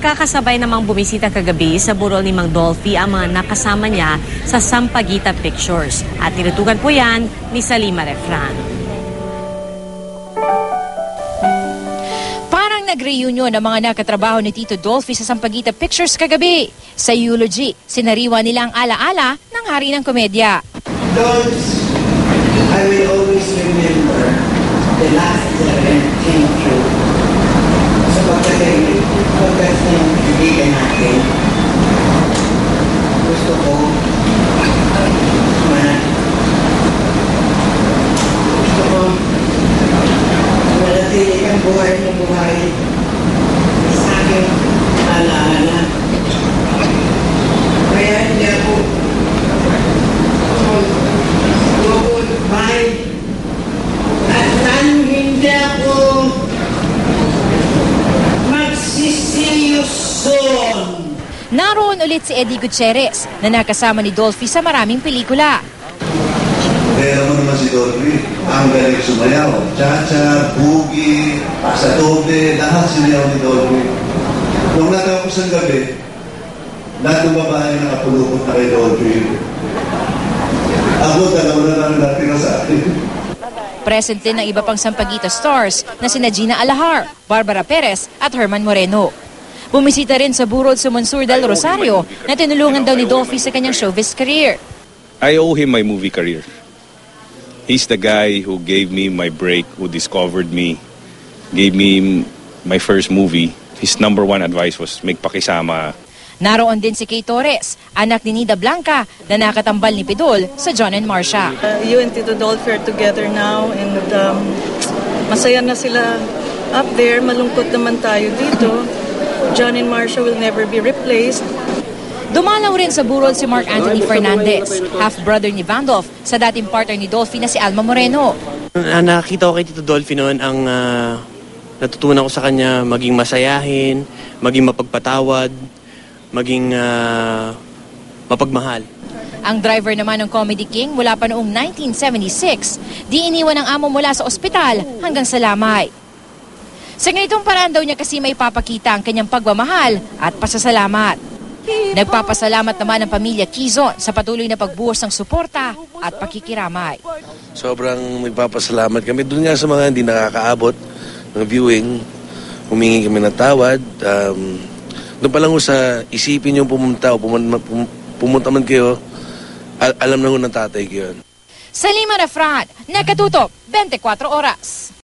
Magkakasabay namang bumisita kagabi sa burol ni Mang Dolphy ang mga nakasama niya sa Sampaguita Pictures. At tinutugan po yan ni Salima Refran. Parang nag-reunion ang mga nakatrabaho ni Tito Dolphy sa Sampaguita Pictures kagabi. Sa eulogy, sinariwa nila ang ala-ala ng hari ng komedya. Dolls, I will always remember the last event came through. Sa pagkas ng kaibigan natin, gusto ko manatili kang buhay na buhay sa aking alaala. Kaya hindi ako goodbye at hindi ako magsisiyuson. Naroon ulit si Eddie Gutierrez na nakasama ni Dolphy sa maraming pelikula. Kaya mo naman si Dolphy, ang galing sumayaw. Cha-cha, boogie, pasatoble, lahat sinayaw ni Dolphy. Nung natapos ang gabi, lahat ng babae nakapulupot na kay Dolphy. Ako, dalawa na lang natira sa akin. Present din ng iba pang Sampaguita stars na sina Gina Alahar, Barbara Perez at Herman Moreno. Bumisita rin sa burol si Monsur del Rosario na tinulungan daw ni Dolphy sa kanyang showbiz career. I owe him my movie career. He's the guy who gave me my break, who discovered me, gave me my first movie. His number one advice was magpakisama. Naroon din si Kay Torres, anak ni Nida Blanca na nakatambal ni Pidol sa John and Marcia. You and Tito Dolphy are together now and masaya na sila up there. Malungkot naman tayo dito. John and Marcia will never be replaced. Dumalaw rin sa burol si Mark Anthony Fernandez, half-brother ni Vandolph, sa dating partner ni Dolphy na si Alma Moreno. Nakita ko kay Tito Dolphy noon ang natutunan ko sa kanya maging masayahin, maging mapagpatawad, maging mapagmahal. Ang driver naman ng Comedy King mula pa noong 1976, di iniwan ang amo mula sa ospital hanggang sa lamay. Sa ganitong paraan daw niya kasi may papakita ang kanyang pagmamahal at pasasalamat. Nagpapasalamat naman ang pamilya Quizon sa patuloy na pagbuhos ng suporta at pakikiramay. Sobrang nagpapasalamat kami doon nga sa mga hindi nakakaabot ng viewing. Humingi kami ng tawad. Doon pa lang sa isipin yung pumunta man kayo, alam na ho ng tatay ko yun. Salima Refran, Nakatutok, 24 Oras.